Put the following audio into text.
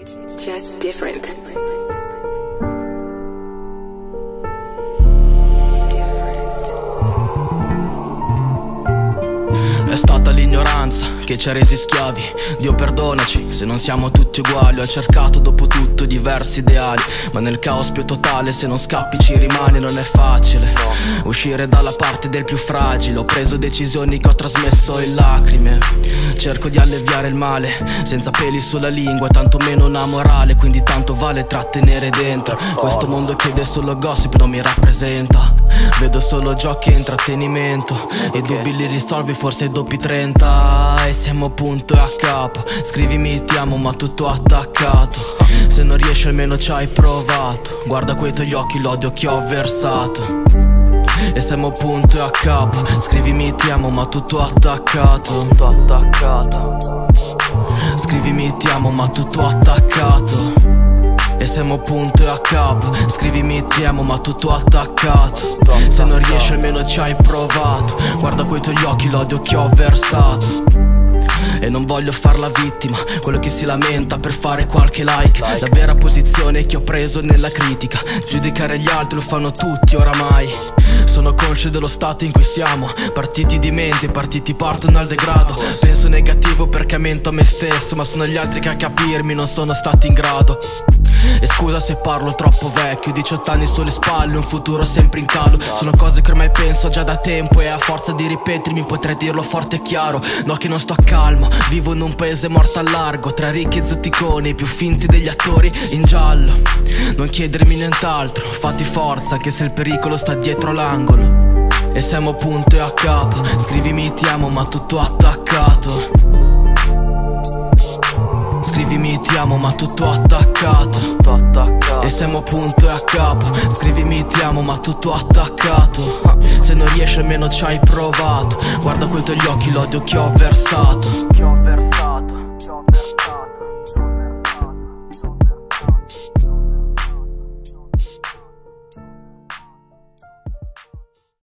It's just different. È stata l'ignoranza che ci ha resi schiavi. Dio perdonaci se non siamo tutti uguali. Ho cercato dopo tutto diversi ideali, ma nel caos più totale se non scappi ci rimani. Non è facile uscire dalla parte del più fragile. Ho preso decisioni che ho trasmesso in lacrime. Cerco di alleviare il male senza peli sulla lingua, tanto meno una morale, quindi tanto vale trattenere dentro. Questo mondo chiede solo gossip, non mi rappresenta. Vedo solo giochi e intrattenimento. I dubbi li risolvi forse ai doppi 30 e siamo punto e a capo. Scrivimi ti amo ma tutto attaccato. Se non riesci almeno ci hai provato. Guarda quei tuoi occhi, l'odio che ho versato. E siamo punto e a capo. Scrivimi ti amo ma tutto attaccato. Scrivimi ti amo ma tutto attaccato. E siamo punto e a capo. Scrivimi ti amo ma tutto attaccato. Se non riesci almeno ci hai provato. Guarda quei tuoi occhi, l'odio che ho versato. E non voglio far la vittima, quello che si lamenta per fare qualche like. La vera posizione che ho preso nella critica. Giudicare gli altri lo fanno tutti oramai. Sono conscio dello stato in cui siamo. Partiti di mente, partiti partono al degrado. Penso negativo perché mento a me stesso, ma sono gli altri che a capirmi non sono stati in grado. E scusa se parlo troppo vecchio, 18 anni sulle spalle, un futuro sempre in calo. Sono cose che ormai penso già da tempo e a forza di ripetermi potrei dirlo forte e chiaro. No che non sto calmo, vivo in un paese morto al largo, tra ricchi e zotticoni, i più finti degli attori in giallo. Non chiedermi nient'altro, fatti forza anche se il pericolo sta dietro l'angolo. E siamo punto e a capo. Scrivimi ti amo ma tutto attaccato. Scrivimi ti amo ma tutto attaccato. E siamo punto e a capo. Scrivimi ti amo ma tutto attaccato. Se non riesci almeno ci hai provato. Guarda quei tuoi occhi, l'odio che ho versato.